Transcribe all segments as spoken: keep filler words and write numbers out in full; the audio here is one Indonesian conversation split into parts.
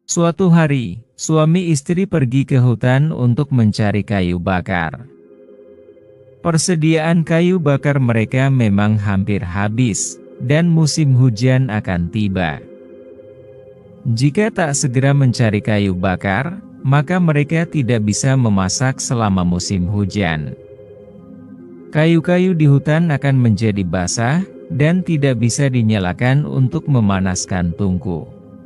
Suatu hari, suami istri pergi ke hutan untuk mencari kayu bakar. Persediaan kayu bakar mereka memang hampir habis, dan musim hujan akan tiba. Jika tak segera mencari kayu bakar, maka mereka tidak bisa memasak selama musim hujan. Kayu-kayu di hutan akan menjadi basah, dan tidak bisa dinyalakan untuk memanaskan tungku.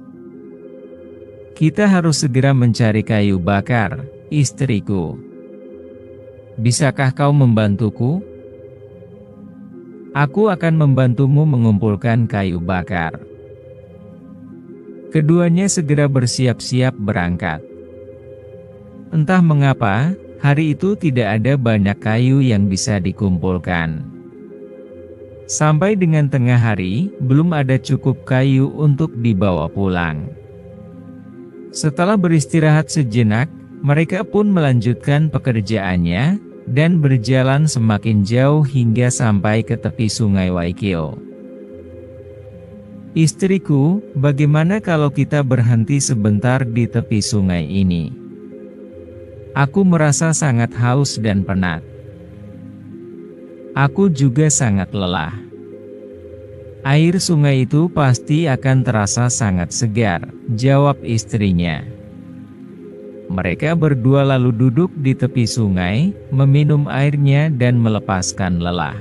Kita harus segera mencari kayu bakar, istriku. Bisakah kau membantuku? Aku akan membantumu mengumpulkan kayu bakar. Keduanya segera bersiap-siap berangkat. Entah mengapa, hari itu tidak ada banyak kayu yang bisa dikumpulkan. Sampai dengan tengah hari, belum ada cukup kayu untuk dibawa pulang. Setelah beristirahat sejenak, mereka pun melanjutkan pekerjaannya, dan berjalan semakin jauh hingga sampai ke tepi sungai Waikio. Istriku, bagaimana kalau kita berhenti sebentar di tepi sungai ini? Aku merasa sangat haus dan penat. Aku juga sangat lelah. Air sungai itu pasti akan terasa sangat segar, jawab istrinya. Mereka berdua lalu duduk di tepi sungai, meminum airnya dan melepaskan lelah.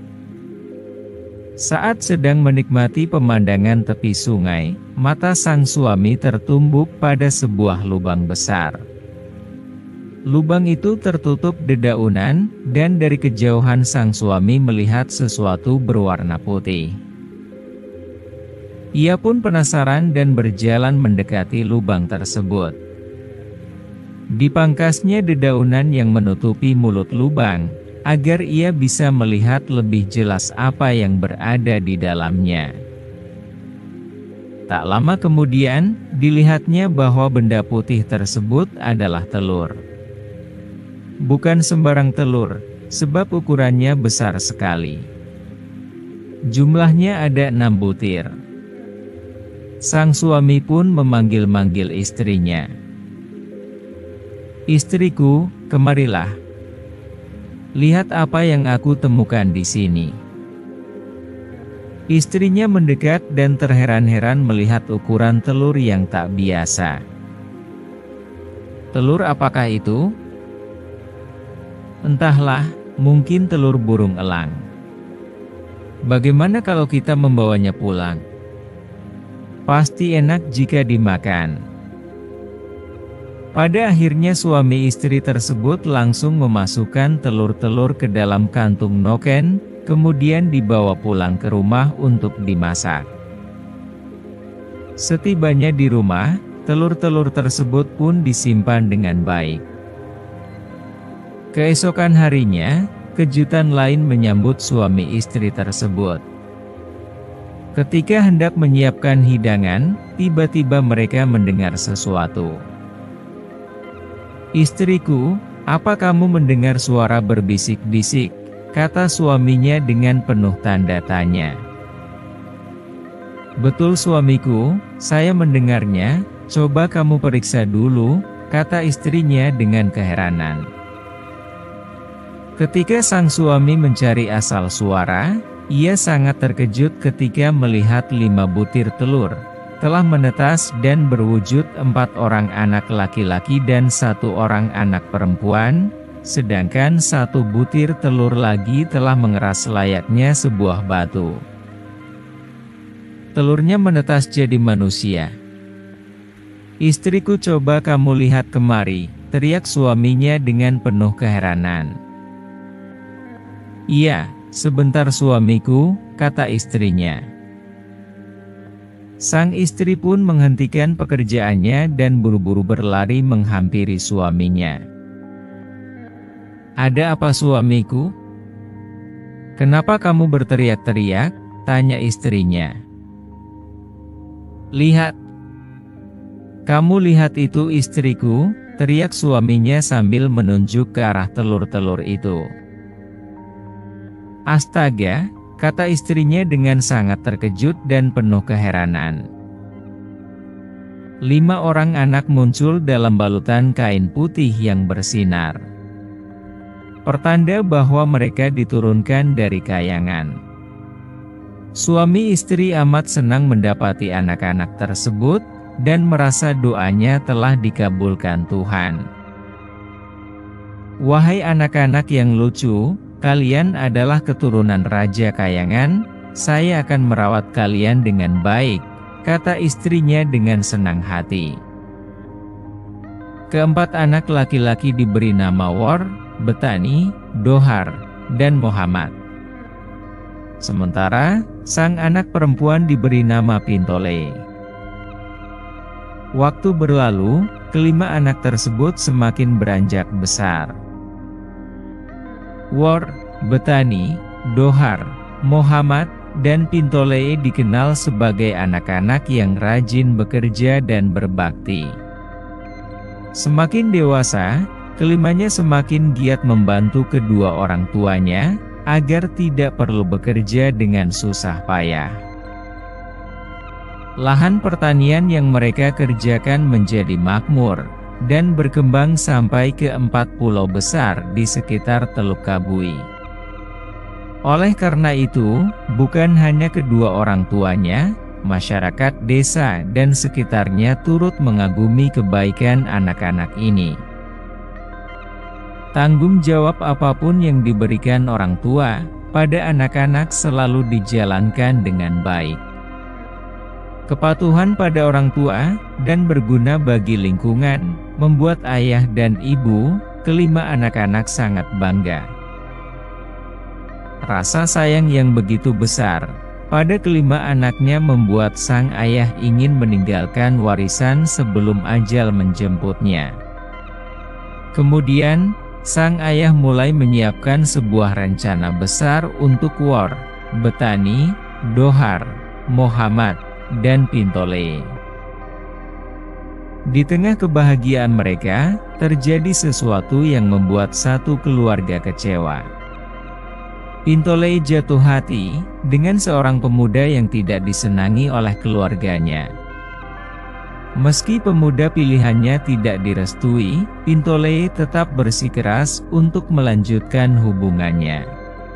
Saat sedang menikmati pemandangan tepi sungai, mata sang suami tertumbuk pada sebuah lubang besar. Lubang itu tertutup dedaunan, dan dari kejauhan sang suami melihat sesuatu berwarna putih. Ia pun penasaran dan berjalan mendekati lubang tersebut. Dipangkasnya dedaunan yang menutupi mulut lubang, agar ia bisa melihat lebih jelas apa yang berada di dalamnya. Tak lama kemudian, dilihatnya bahwa benda putih tersebut adalah telur. Bukan sembarang telur, sebab ukurannya besar sekali. Jumlahnya ada enam butir. Sang suami pun memanggil-manggil istrinya. Istriku, kemarilah. Lihat apa yang aku temukan di sini. Istrinya mendekat dan terheran-heran melihat ukuran telur yang tak biasa. Telur apakah itu? Entahlah, mungkin telur burung elang. Bagaimana kalau kita membawanya pulang? Pasti enak jika dimakan. Pada akhirnya suami istri tersebut langsung memasukkan telur-telur ke dalam kantung noken, kemudian dibawa pulang ke rumah untuk dimasak. Setibanya di rumah, telur-telur tersebut pun disimpan dengan baik. Keesokan harinya, kejutan lain menyambut suami istri tersebut. Ketika hendak menyiapkan hidangan, tiba-tiba mereka mendengar sesuatu. Istriku, apa kamu mendengar suara berbisik-bisik? Kata suaminya dengan penuh tanda tanya. Betul suamiku, saya mendengarnya, coba kamu periksa dulu, kata istrinya dengan keheranan. Ketika sang suami mencari asal suara, ia sangat terkejut ketika melihat lima butir telur telah menetas dan berwujud empat orang anak laki-laki dan satu orang anak perempuan, sedangkan satu butir telur lagi telah mengeras layaknya sebuah batu. Telurnya menetas jadi manusia. Istriku, coba kamu lihat kemari, teriak suaminya dengan penuh keheranan. Iya, sebentar suamiku, kata istrinya. Sang istri pun menghentikan pekerjaannya dan buru-buru berlari menghampiri suaminya. Ada apa suamiku? Kenapa kamu berteriak-teriak? Tanya istrinya. Lihat. Kamu lihat itu istriku, teriak suaminya sambil menunjuk ke arah telur-telur itu. Astaga, kata istrinya dengan sangat terkejut dan penuh keheranan. lima orang anak muncul dalam balutan kain putih yang bersinar. Pertanda bahwa mereka diturunkan dari kayangan. Suami istri amat senang mendapati anak-anak tersebut, dan merasa doanya telah dikabulkan Tuhan. Wahai anak-anak yang lucu, kalian adalah keturunan Raja Kayangan, saya akan merawat kalian dengan baik, kata istrinya dengan senang hati. Keempat anak laki-laki diberi nama Wor, Betani, Dohar, dan Muhammad. Sementara, sang anak perempuan diberi nama Pintole. Waktu berlalu, kelima anak tersebut semakin beranjak besar. Wor, Betani, Dohar, Muhammad, dan Pintole dikenal sebagai anak-anak yang rajin bekerja dan berbakti. Semakin dewasa, kelimanya semakin giat membantu kedua orang tuanya, agar tidak perlu bekerja dengan susah payah. Lahan pertanian yang mereka kerjakan menjadi makmur, dan berkembang sampai ke empat pulau besar di sekitar Teluk Kabui. Oleh karena itu, bukan hanya kedua orang tuanya, masyarakat desa dan sekitarnya turut mengagumi kebaikan anak-anak ini. Tanggung jawab apapun yang diberikan orang tua pada anak-anak selalu dijalankan dengan baik. Kepatuhan pada orang tua dan berguna bagi lingkungan membuat ayah dan ibu kelima anak-anak sangat bangga. Rasa sayang yang begitu besar pada kelima anaknya membuat sang ayah ingin meninggalkan warisan sebelum ajal menjemputnya. Kemudian, sang ayah mulai menyiapkan sebuah rencana besar untuk Wor, Betani, Dohar, Muhammad, dan Pintole. Di tengah kebahagiaan mereka, terjadi sesuatu yang membuat satu keluarga kecewa. Pintole jatuh hati dengan seorang pemuda yang tidak disenangi oleh keluarganya. Meski pemuda pilihannya tidak direstui, Pintole tetap bersikeras untuk melanjutkan hubungannya.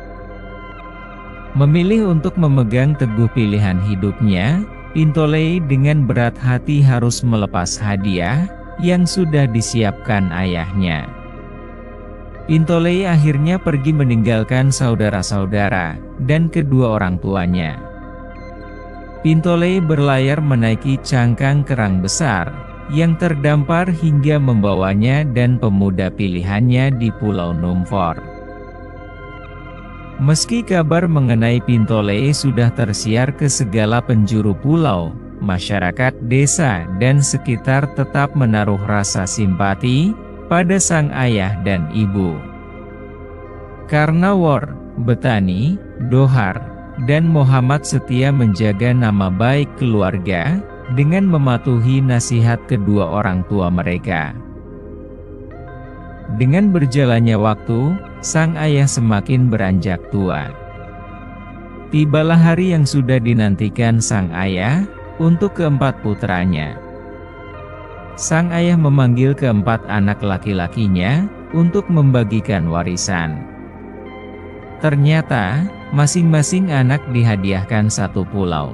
Memilih untuk memegang teguh pilihan hidupnya, Pintole dengan berat hati harus melepas hadiah yang sudah disiapkan ayahnya. Pintole akhirnya pergi meninggalkan saudara-saudara dan kedua orang tuanya. Pintole berlayar menaiki cangkang kerang besar yang terdampar hingga membawanya dan pemuda pilihannya di Pulau Numfor. Meski kabar mengenai Pintole sudah tersiar ke segala penjuru pulau, masyarakat desa dan sekitar tetap menaruh rasa simpati pada sang ayah dan ibu. Karena Wor, Betani, Dohar, dan Muhammad setia menjaga nama baik keluarga dengan mematuhi nasihat kedua orang tua mereka. Dengan berjalannya waktu, sang ayah semakin beranjak tua. Tibalah hari yang sudah dinantikan sang ayah untuk keempat putranya. Sang ayah memanggil keempat anak laki-lakinya untuk membagikan warisan. Ternyata, masing-masing anak dihadiahkan satu pulau.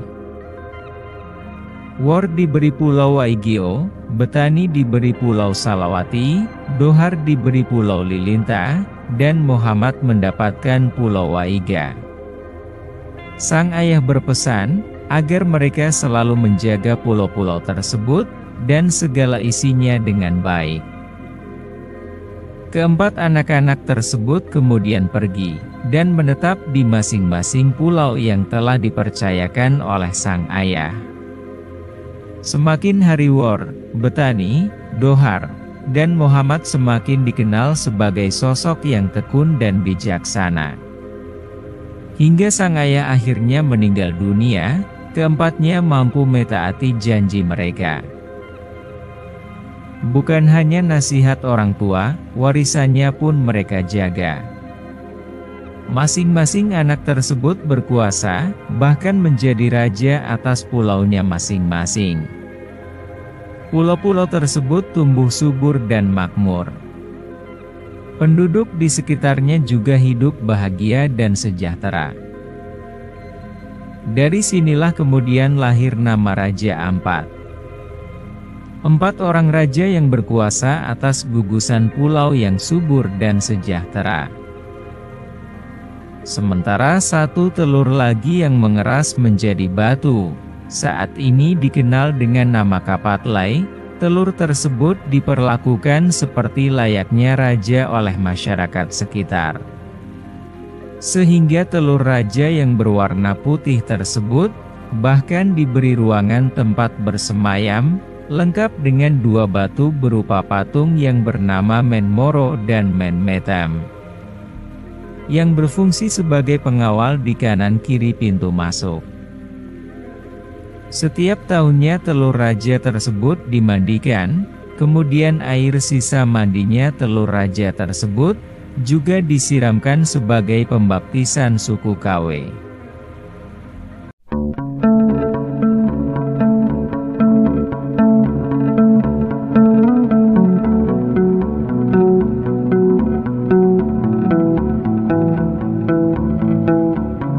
Wor diberi Pulau Waigeo, Betani diberi Pulau Salawati, Dohar diberi Pulau Lilinta, dan Muhammad mendapatkan Pulau Waiga. Sang ayah berpesan agar mereka selalu menjaga pulau-pulau tersebut dan segala isinya dengan baik. Keempat anak-anak tersebut kemudian pergi dan menetap di masing-masing pulau yang telah dipercayakan oleh sang ayah. Semakin hari Wor, Betani, Dohar, dan Muhammad semakin dikenal sebagai sosok yang tekun dan bijaksana. Hingga sang ayah akhirnya meninggal dunia, keempatnya mampu mentaati janji mereka. Bukan hanya nasihat orang tua, warisannya pun mereka jaga. Masing-masing anak tersebut berkuasa, bahkan menjadi raja atas pulaunya masing-masing. Pulau-pulau tersebut tumbuh subur dan makmur. Penduduk di sekitarnya juga hidup bahagia dan sejahtera. Dari sinilah kemudian lahir nama Raja Ampat. Empat orang raja yang berkuasa atas gugusan pulau yang subur dan sejahtera. Sementara satu telur lagi yang mengeras menjadi batu, saat ini dikenal dengan nama Kapatlai. Telur tersebut diperlakukan seperti layaknya raja oleh masyarakat sekitar. Sehingga telur raja yang berwarna putih tersebut, bahkan diberi ruangan tempat bersemayam, lengkap dengan dua batu berupa patung yang bernama Menmoro dan Menmetem, yang berfungsi sebagai pengawal di kanan kiri pintu masuk. Setiap tahunnya telur raja tersebut dimandikan, kemudian air sisa mandinya telur raja tersebut juga disiramkan sebagai pembaptisan suku Kawe.